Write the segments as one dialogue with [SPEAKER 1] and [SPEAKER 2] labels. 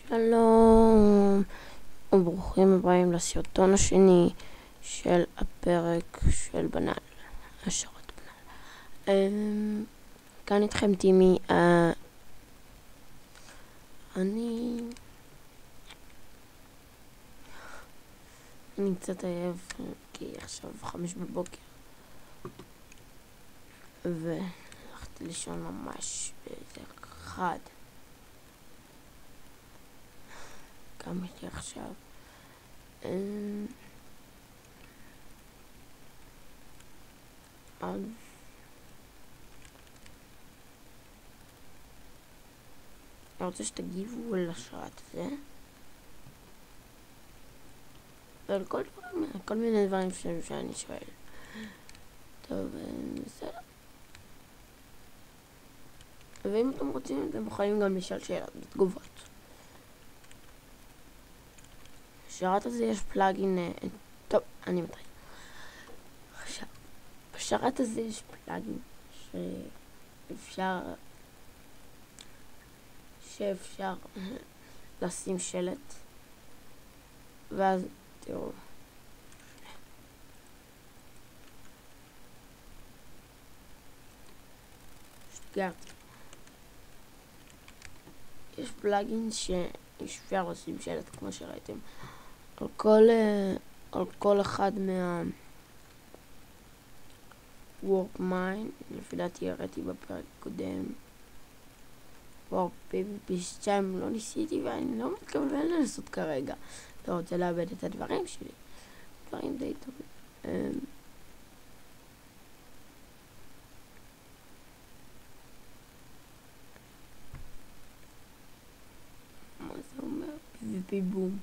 [SPEAKER 1] שלום וברוכים הבאים לסרטון השני של הפרק של בנאל, השערות בנאל. כאן איתכם טימי. אני קצת עייף כי עכשיו 5 בבוקר והלכתי לישון ממש באיזה 1. קמתי עכשיו. אז אני רוצה שתגיבו על השרת הזה ועל כל מיני דברים שאני שואל. טוב, בסדר. ואם אתם רוצים אתם יכולים גם לשאול שאלות בתגובות. בשרת הזה יש פלאגין. טוב, אני מתחיל. עכשיו, בשרת הזה יש פלאגין שאפשר לשים שלט, ואז תראו, שגרתי. יש פלאגין שאפשר לשים שלט כמו שראיתם על כל אחד וורפ מיין. לפי דעתי הראיתי בפרק קודם וורפ PvP 2, לא ניסיתי ואני לא מתכוון לנסות כרגע. אתה רוצה לאבד את הדברים שלי, דברים די טובים. מה זה אומר? PvP בום.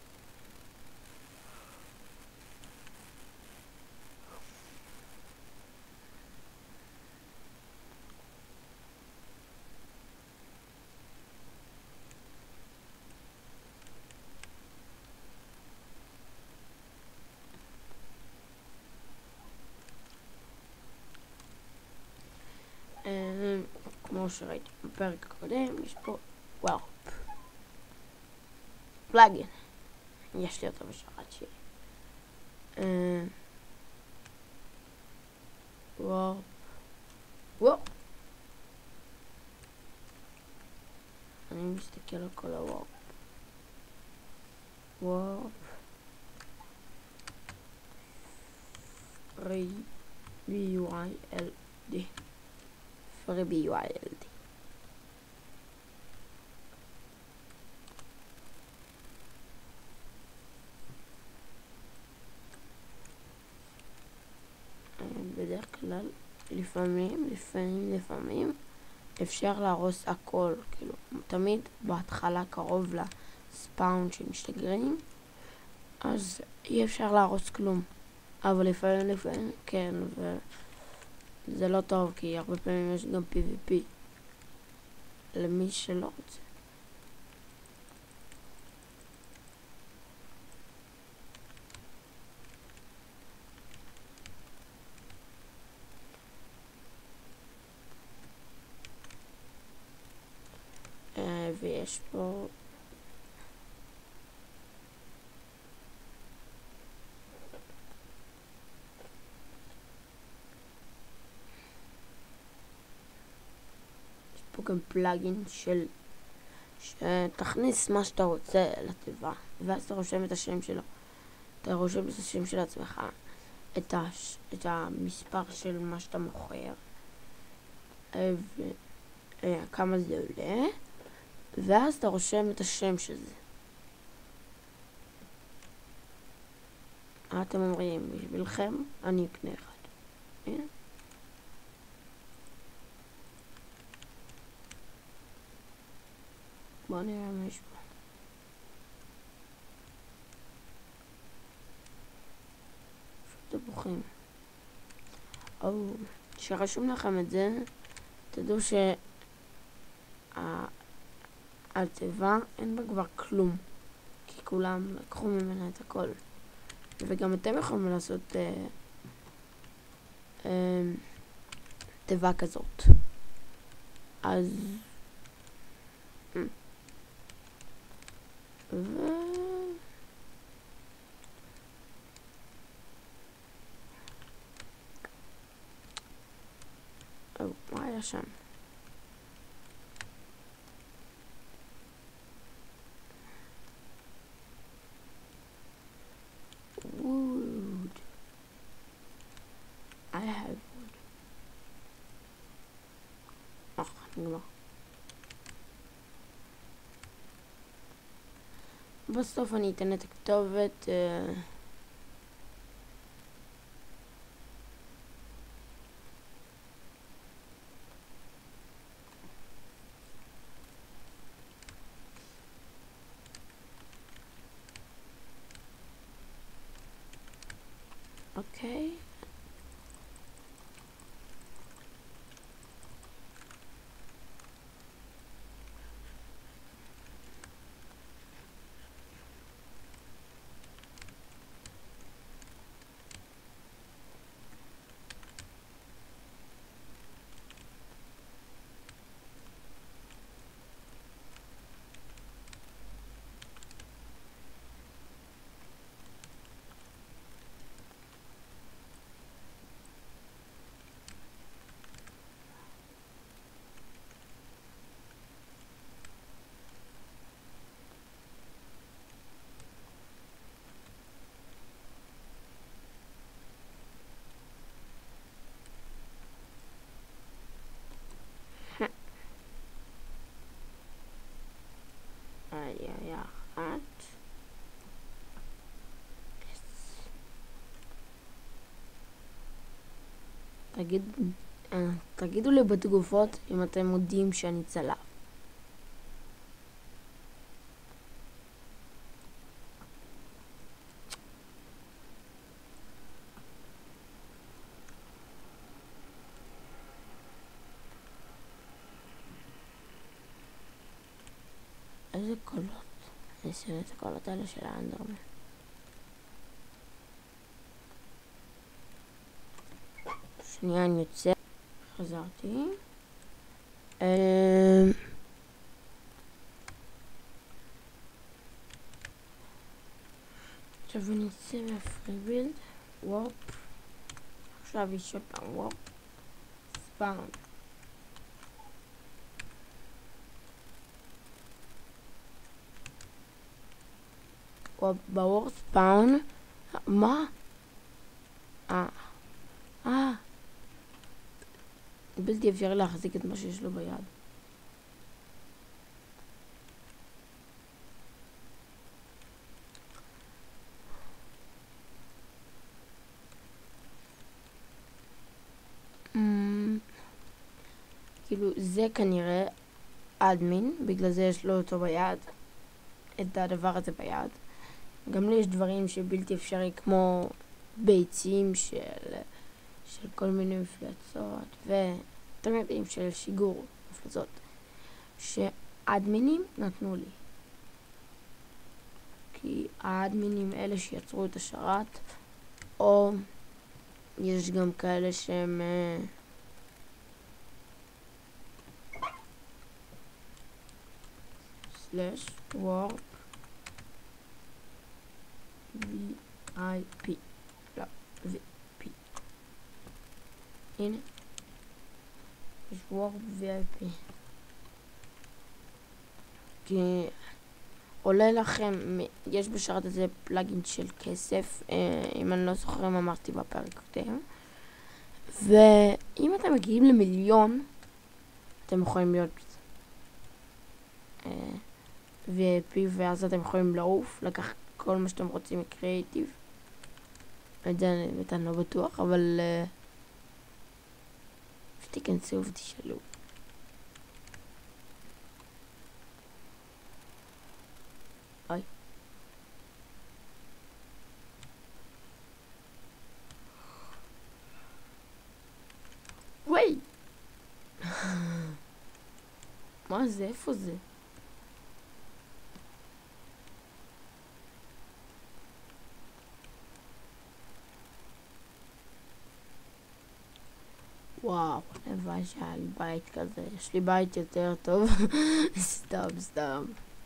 [SPEAKER 1] כמו שראיתי בפרק הקודם, יש פה וורפ פלאגין, יש לי אותו בשרת שלי. וורפ, אני מסתכל על כל הוורפ. וורפ פרי BYLD, פרי BYLD. בדרך כלל לפעמים אפשר להרוס הכל, כאילו תמיד בהתחלה קרוב לספאון שמשתגרים, אז אי אפשר להרוס כלום, אבל לפעמים כן, וזה לא טוב כי הרבה פעמים יש גם PvP למי שלא רוצה. ויש פה גם פלאגין שתכניס מה שאתה רוצה לתיבה, ואז אתה רושם את השם שלו, אתה רושם את השם של עצמך, את המספר של מה שאתה מוכר, וכמה זה עולה, ואז אתה רושם את השם של זה. אתם אומרים, בשבילכם אני אקנה אחד. הנה. בוא נראה מה יש פה. תפוחים. שרשום לכם את זה, תדעו שהתיבה אין בה כבר כלום, כי כולם לקחו ממנה את הכל. וגם אתם יכולים לעשות תיבה כזאת. אז היה שם? wood. I have wood. נגמר. בסוף אני אתן את הכתובת. אוקיי. היה אחת. תגידו לי בתגובות אם אתם מודים שאני צלף. איזה קולות? אני אשים את הקולות האלה של האנדרמן. שנייה, אני יוצא. חזרתי. עכשיו אני אצא מהפריבילד. וורפ. עכשיו יש עוד פעם וורפ. ספאון. בוורפ ספאון. מה? בלתי אפשרי להחזיק את מה שיש לו ביד. כאילו זה כנראה אדמין, בגלל זה יש לו אותו ביד, את הדבר הזה ביד. גם לי יש דברים שבלתי אפשרי, כמו ביצים של כל מיני מפלצות, ואתם יודעים של שיגור מפלצות, שאדמינים נתנו לי. כי האדמינים אלה שיצרו את השרת, או יש גם כאלה שהם סלש וורפ VIP. לא, VIP. הנה. יש וורפ VIP. כי עולה לכם, יש בשרת הזה פלאגין של כסף, אם אני לא זוכר מה אמרתי בפרק קודם. ואם אתם מגיעים למיליון, אתם יכולים להיות VIP, ואז אתם יכולים לעוף, לקחת כל מה שאתם רוצים מקריאיטיב. את זה אני באמת לא בטוח, אבל שתיכנסו ותשאלו. אוי. וואי! מה זה? איפה זה? וואו, הלוואי שהיה לי בית כזה. יש לי בית יותר טוב. סתם.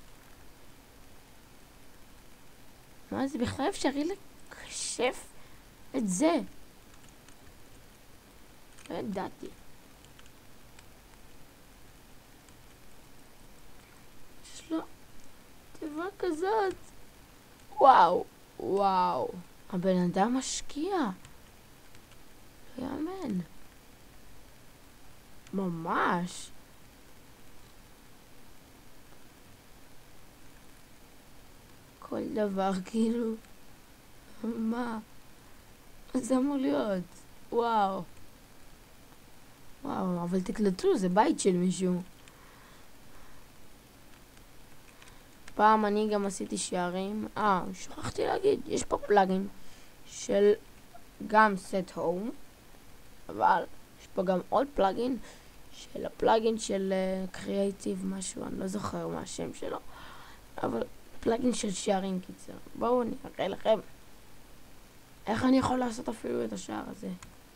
[SPEAKER 1] מה זה? בכלל אפשרי לקשף את זה? לא ידעתי. הזאת. וואו, וואו. הבן אדם משקיע. לא יאמן. ממש. כל דבר כאילו. מה? זה אמור להיות. וואו. וואו, אבל תקלטו, זה בית של מישהו. פעם אני גם עשיתי שערים. שכחתי להגיד, יש פה פלאגין של גם set home, אבל יש פה גם עוד פלאגין של הפלאגין של creative משהו, אני לא זוכר מה השם שלו, אבל פלאגין של שערים קיצר. בואו אני אראה לכם איך אני יכול לעשות אפילו את השער הזה.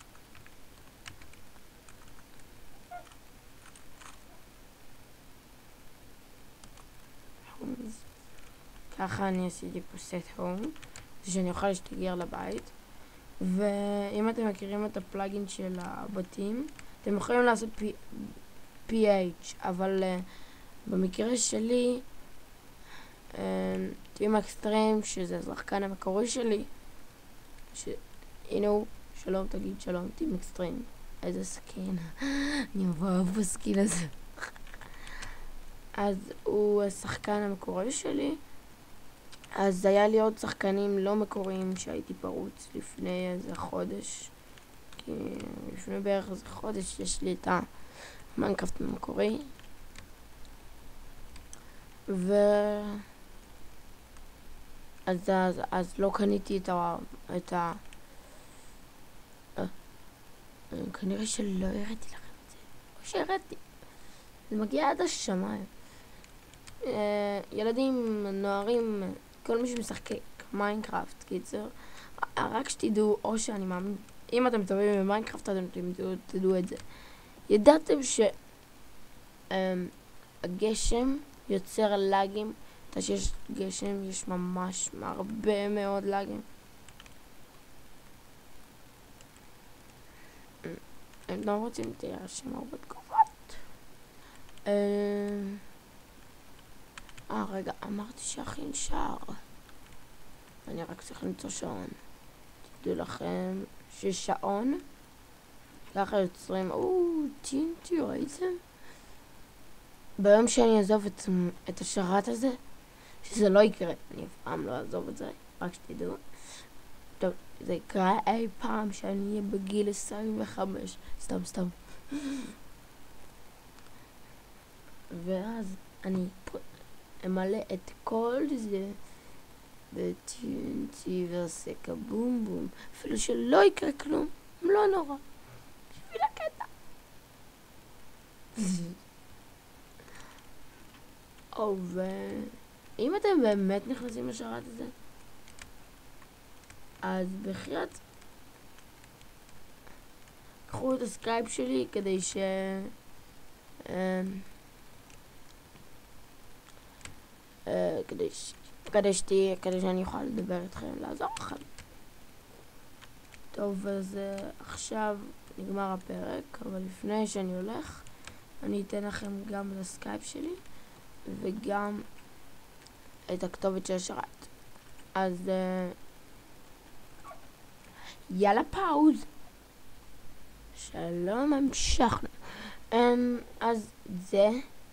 [SPEAKER 1] ככה אני עשיתי פה set home, זה שאני אוכל להשתגר לבית. ואם אתם מכירים את הפלאגין של הבתים, אתם יכולים לעשות PH, אבל במקרה שלי, טים אקסטרים, שזה השחקן המקורי שלי, הנה הוא, שלום, תגיד שלום, טים אקסטרים. איזה סכין, אני אוהב בסכין הזה. אז הוא השחקן המקורי שלי. אז היה לי עוד שחקנים לא מקוריים שהייתי פרוץ לפני איזה חודש. כי לפני בערך איזה חודש יש לי את המיינקראפט המקורי. אז לא קניתי את ה... כנראה שלא הראיתי לכם את זה. או שהראיתי. זה מגיע עד השמיים. ילדים, נוערים, כל מי שמשחק מיינקראפט, קיצר, רק שתדעו, או שאני מאמין, אם אתם טובים במיינקראפט, אתם תדעו את זה. ידעתם שהגשם יוצר לגים, אתה שיש גשם, יש ממש הרבה מאוד לגים. הם לא רוצים תרשם הרבה תגובות. רגע, אמרתי שאכין שער. אני רק צריך למצוא שעון. תדעו לכם ששעון, ככה יוצרים, טינטי, ראיתם? ביום שאני אעזוב את השרת הזה, שזה לא יקרה, אני אף פעם לא אעזוב את זה, רק שתדעו. טוב, זה יקרה אי פעם שאני אהיה בגיל 25, סתם. ואז אני אמלא את כל זה בטינטי ועושה כבום בום, אפילו שלא יקרה כלום, לא נורא, בשביל הקטע. ואם אתם באמת נכנסים לשרת הזה, אז בחייאת קחו את הסקייפ שלי כדי כדי שאני אוכל לדבר איתכם, לעזור לכם. טוב, אז עכשיו נגמר הפרק, אבל לפני שאני הולך, אני אתן לכם גם את הסקייפ שלי, וגם את הכתובת של השרת. אז יאללה פאוז. שלום, המשכנו. אז זה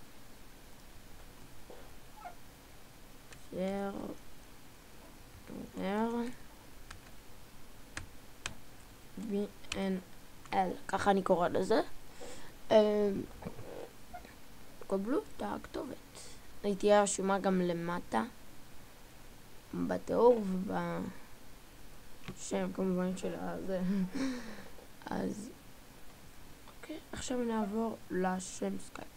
[SPEAKER 1] VNL, ככה אני קורא לזה. קבלו את הכתובת. היא תהיה רשומה גם למטה בתיאור ובשם כמובן של הזה. אז אוקיי, עכשיו נעבור לשם סקייפ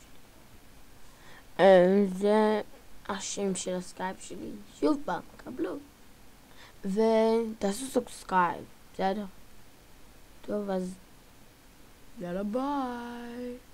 [SPEAKER 1] שלי. זה השם של הסקייפ שלי. שוב פעם, קבלו ותעשו סאבסקרייב, בסדר? טוב, אז יאללה ביי.